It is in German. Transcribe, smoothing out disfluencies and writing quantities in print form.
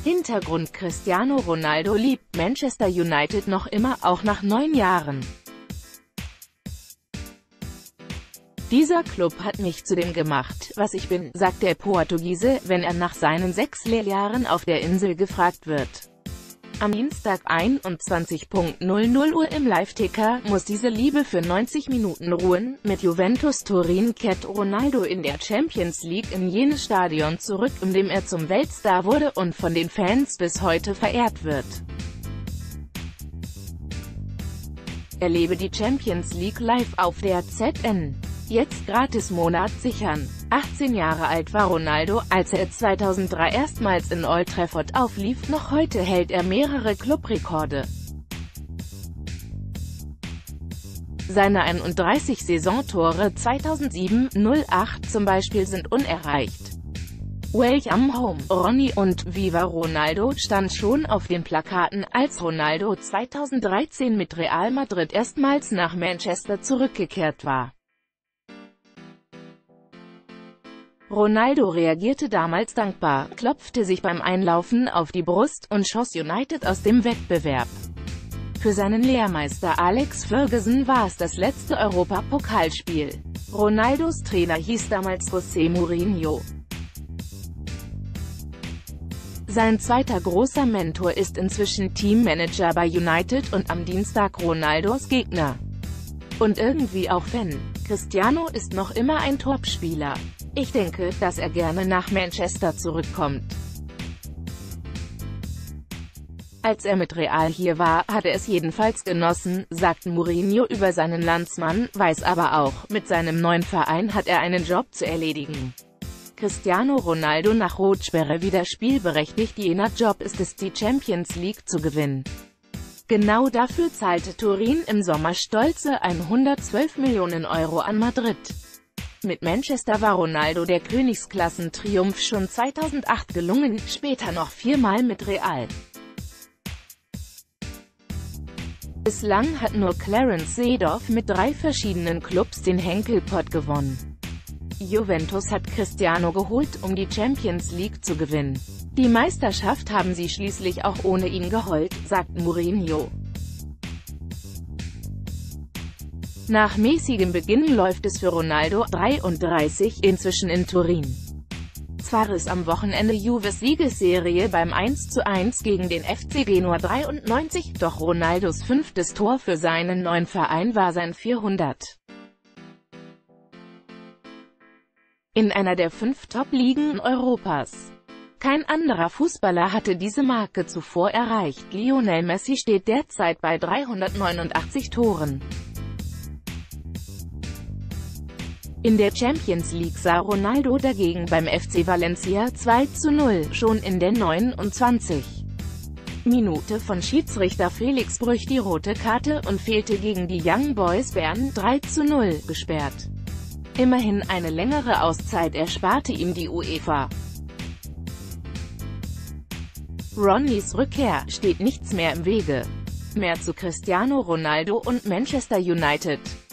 Hintergrund: Cristiano Ronaldo liebt Manchester United noch immer, auch nach 9 Jahren. Dieser Club hat mich zu dem gemacht, was ich bin, sagt der Portugiese, wenn er nach seinen 6 Lehrjahren auf der Insel gefragt wird. Am Dienstag 21:00 Uhr im Live-Ticker muss diese Liebe für 90 Minuten ruhen. Mit Juventus Turin kehrt Ronaldo in der Champions League in jenes Stadion zurück, in dem er zum Weltstar wurde und von den Fans bis heute verehrt wird. Erlebe die Champions League live auf der ZN. Jetzt gratis Monat sichern. 18 Jahre alt war Ronaldo, als er 2003 erstmals in Old Trafford auflief, noch heute hält er mehrere Clubrekorde. Seine 31 Saisontore 2007-08 zum Beispiel sind unerreicht. Welcome Home, Ronny und Viva Ronaldo stand schon auf den Plakaten, als Ronaldo 2013 mit Real Madrid erstmals nach Manchester zurückgekehrt war. Ronaldo reagierte damals dankbar, klopfte sich beim Einlaufen auf die Brust und schoss United aus dem Wettbewerb. Für seinen Lehrmeister Alex Ferguson war es das letzte Europapokalspiel. Ronaldos Trainer hieß damals José Mourinho. Sein zweiter großer Mentor ist inzwischen Teammanager bei United und am Dienstag Ronaldos Gegner. Und irgendwie auch Fan. Cristiano ist noch immer ein Topspieler. Ich denke, dass er gerne nach Manchester zurückkommt. Als er mit Real hier war, hat er es jedenfalls genossen, sagt Mourinho über seinen Landsmann, weiß aber auch, mit seinem neuen Verein hat er einen Job zu erledigen. Cristiano Ronaldo nach Rotsperre wieder spielberechtigt, jener Job ist es, die Champions League zu gewinnen. Genau dafür zahlte Turin im Sommer stolze 112 Millionen Euro an Madrid. Mit Manchester war Ronaldo der Königsklassentriumph schon 2008 gelungen, später noch 4-mal mit Real. Bislang hat nur Clarence Seedorf mit 3 verschiedenen Clubs den Henkelpott gewonnen. Juventus hat Cristiano geholt, um die Champions League zu gewinnen. Die Meisterschaft haben sie schließlich auch ohne ihn geholt, sagt Mourinho. Nach mäßigem Beginn läuft es für Ronaldo, 33, inzwischen in Turin. Zwar riss am Wochenende Juves Siegesserie beim 1:1 gegen den FC Genua 93, doch Ronaldos 5. Tor für seinen neuen Verein war sein 400. In einer der 5 Top-Ligen Europas. Kein anderer Fußballer hatte diese Marke zuvor erreicht. Lionel Messi steht derzeit bei 389 Toren. In der Champions League sah Ronaldo dagegen beim FC Valencia 2:0 schon in der 29. Minute von Schiedsrichter Felix Brüch die rote Karte und fehlte gegen die Young Boys Bern 3:0 gesperrt. Immerhin eine längere Auszeit ersparte ihm die UEFA. Ronnys Rückkehr, steht nichts mehr im Wege. Mehr zu Cristiano Ronaldo und Manchester United.